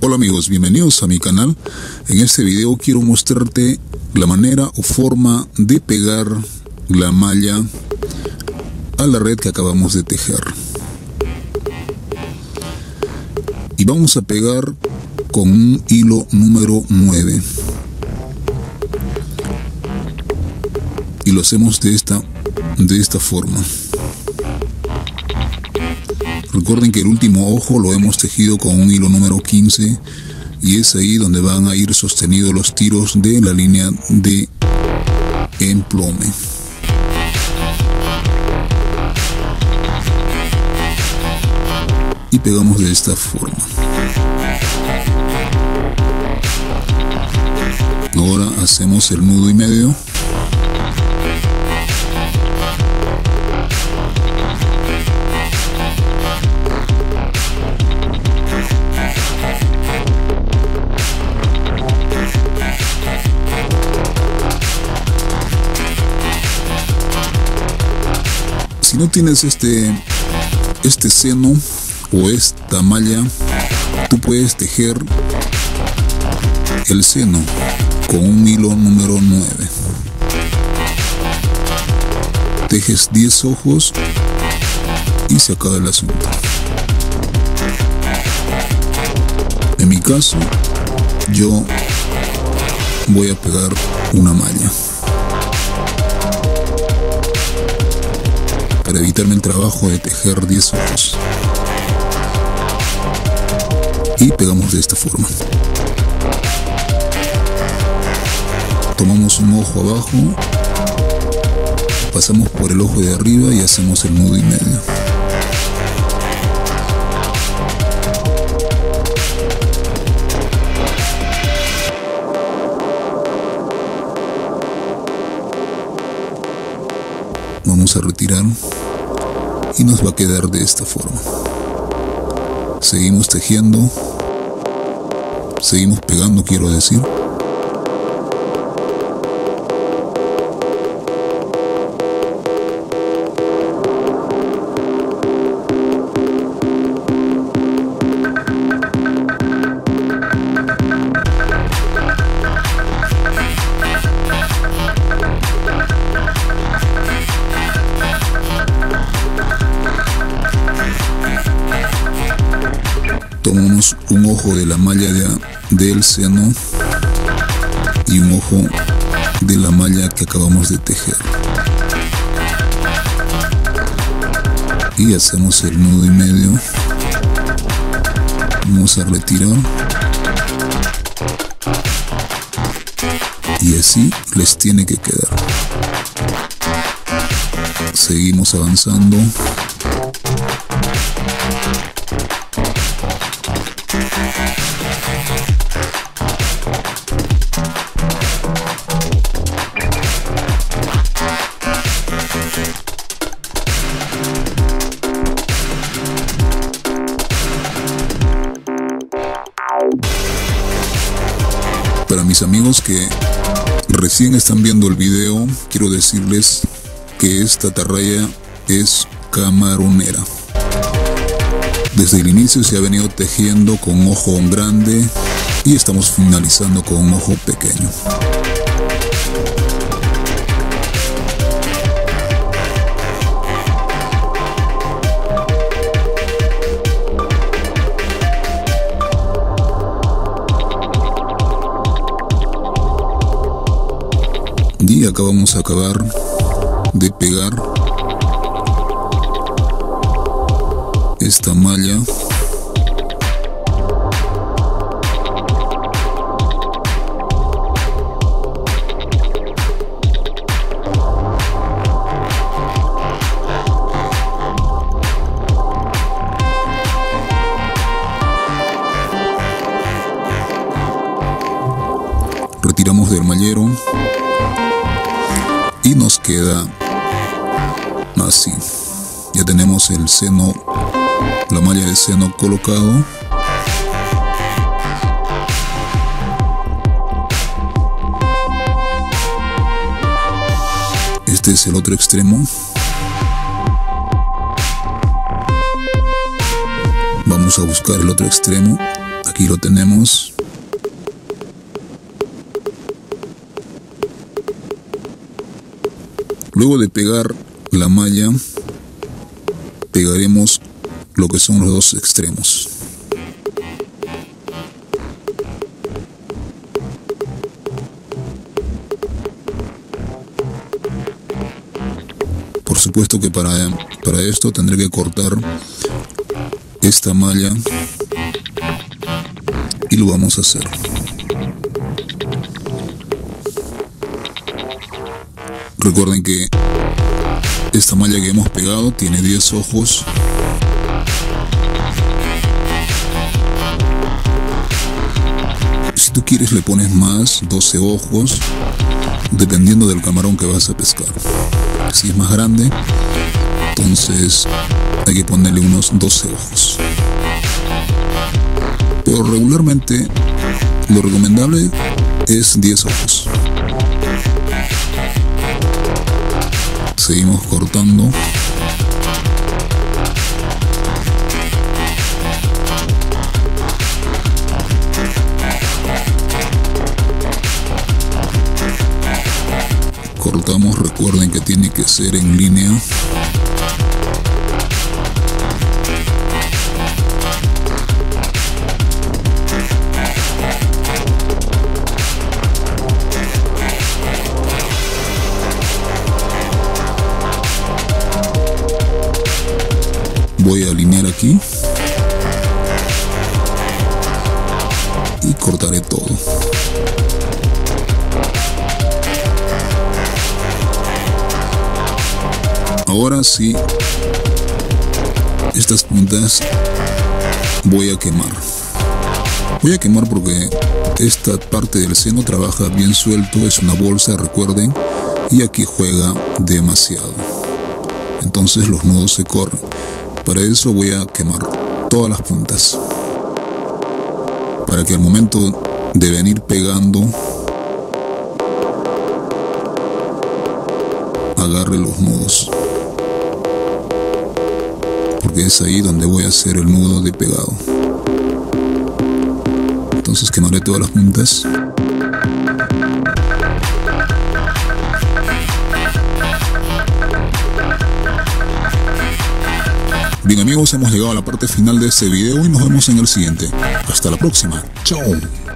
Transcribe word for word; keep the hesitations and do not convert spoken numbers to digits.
Hola amigos, bienvenidos a mi canal. En este video quiero mostrarte la manera o forma de pegar la malla a la red que acabamos de tejer. Y vamos a pegar con un hilo número nueve. Y lo hacemos de esta, de esta forma. Recuerden que el último ojo lo hemos tejido con un hilo número quince y es ahí donde van a ir sostenidos los tiros de la línea de emplome. Y pegamos de esta forma. Ahora hacemos el nudo y medio. Si no tienes este, este seno o esta malla, tú puedes tejer el seno con un hilo número nueve. Tejes diez ojos y se acaba el asunto. En mi caso, yo voy a pegar una malla para evitarme el trabajo de tejer diez ojos. Y pegamos de esta forma. Tomamos un ojo abajo, pasamos por el ojo de arriba y hacemos el nudo y medio. Vamos a retirar y nos va a quedar de esta forma. Seguimos tejiendo, seguimos pegando, quiero decir. Tomamos un ojo de la malla de, del seno y un ojo de la malla que acabamos de tejer. Y hacemos el nudo y medio. Vamos a retirar. Y así les tiene que quedar. Seguimos avanzando. Para mis amigos que recién están viendo el video, quiero decirles que esta atarraya es camaronera. Desde el inicio se ha venido tejiendo con un ojo grande y estamos finalizando con un ojo pequeño. Y acá vamos a acabar de pegar esta malla retiramos del mallero y nos queda así. Ya tenemos el seno, la malla de seno colocado. Este es el otro extremo. Vamos a buscar el otro extremo. Aquí lo tenemos. Luego de pegar la malla, pegaremos lo que son los dos extremos. Por supuesto que para, para esto tendré que cortar esta malla y lo vamos a hacer. Recuerden que esta malla que hemos pegado tiene diez ojos. Si tú quieres le pones más, doce ojos, dependiendo del camarón que vas a pescar. Si es más grande, entonces hay que ponerle unos doce ojos. Pero regularmente lo recomendable es diez ojos. Seguimos cortando. Cortamos, recuerden que tiene que ser en línea. Voy a alinear aquí y cortaré todo. Ahora sí, estas puntas voy a quemar. Voy a quemar porque esta parte del seno trabaja bien suelto, es una bolsa, recuerden, y aquí juega demasiado. Entonces los nudos se corren. Para eso voy a quemar todas las puntas, para que al momento de venir pegando agarre los nudos, porque es ahí donde voy a hacer el nudo de pegado. Entonces quemaré todas las puntas. Bien amigos, hemos llegado a la parte final de este video y nos vemos en el siguiente. Hasta la próxima. Chao.